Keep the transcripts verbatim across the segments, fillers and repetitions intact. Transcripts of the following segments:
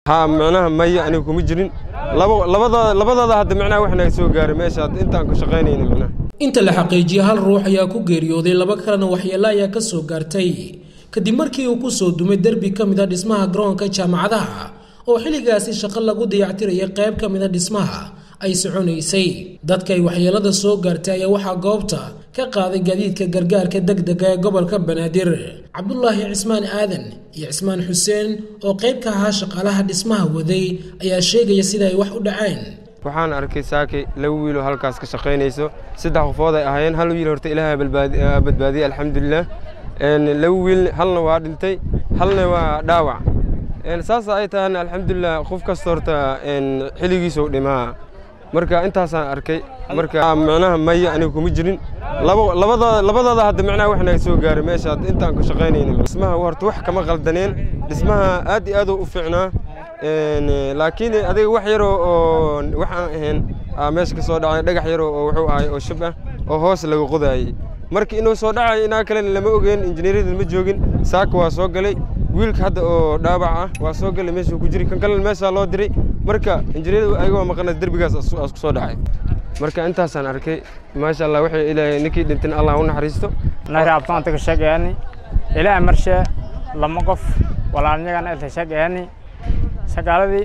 ها معناها مية أنا كم جرين لبا لبا لبا هذا معناه وإحنا يسوق قاري ماشي أنت أنك شقينين معناه inta la xaqiijiyo hal ruux ayaa ku geeriyooday laba kalena waxyeello ayaa ka soo gaartay kadib markii uu ku soo dumay derbi ka mid ah dhismaha garoonka jaamacadaha oo xilligaasi shaqo lagu dayactirayay qayb ka mid ah dhismaha ay soconaysay dadka ay waxyeellada soo gaartay ayaa waxaa goobta ka qaaday gaadiidka gargaarka degdega ee gobolka Banaadir Cabdullaahi Cismaan Aadan iyo Cismaan Xuseen oo qayb ka ahaa shaqaalaha dhismaha waday ayaa sheegaya sida ay wax u dhaceen waxaan arkay saaki laba wiil oo halkaas ka shaqeynayso saddex qofood ay ahaayeen hal wiil horta Ilaahay badbaadiyay alxamdulillah een laba wiil halna waa dhintay halna waa dhaawac een saas ay tahay alxamdulillah qof kasta horta een xiligiisa u dhimaa marka intaas aan arkay marka macnaha maya aniga kuma jirin laba labada labada hadda macnaha waxna soo gaaray meesha inta aan ku shaqeynayno dhismaha horta wax kama qaldaneen dhismaha aad iyo aad u fiicnaa een laakiin adiga wax yar oo waxaan ahayn meesha ka soo dhacay dhagax yar oo wuxuu ahay oo shab ah oo hoos laga qodaayay markii inuu soo dhacay inaa kale lama ogeyn injineeriyada ma joogin saaka waa soo galay wiilka hadda oo dhaabac ah waa soo galay meesha ku jiri kan kale meesha loo diray marka injineeriyadu ayaga maqan derbigaas isku soo dhacay marka intaas aan arkay ma sha Allah wixii ilaahay ninkii dhintin Allah u naxariisto naari abtaan ka shaqeeyani ilaa marsha lama qof walaalnigana inta shaqeeyani shaqaaladii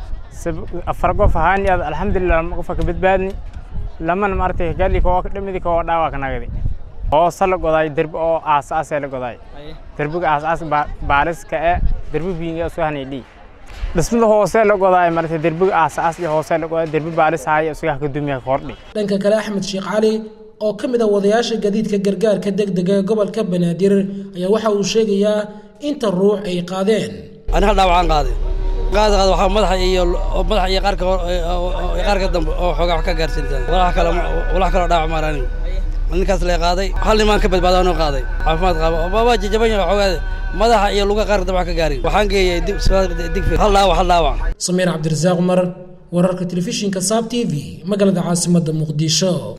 afar qof ahaan alxamdulillah lama qof ka badbaadni laman martay gali ko dhimidi ko dhaawac kanagadi oo sal goday derbi oo aasaas la goday derbiga aasaas baaliska ee derbi biinga soo hanaydi dhismada hoose la goday martay derbiga aasaas iyo hoose la goday derbi baalis haay isaga ka dumiya kordhi dhanka kale Axmed Sheekh Cali oo kamid ah wadayaasha gadiidka gargaarka degdega ee gobolka Banaadir ayaa waxa uu sheegayaa inta ruux ay qaadeen ana hal dhaawac aan qaaday qaad qaad waxa madaxa iyo madaxa iyo qaarka qaarka dambe oo xogaa wax ka gaarsiintaan walax kale walax kale dhaawac maaraan ninkaas la qaaday hal imaan ka badbaadano qaaday caafimaad qaba baba jaban yahay xogaa madaxa iyo luga qaarka dambe wax ka gaarin waxaan geeyay dib dib hal dhaawac hal dhaawac Sameer Cabdirasaaq Umar wararka telefishinka Saab T V magaalada caasimadda Muqdisho.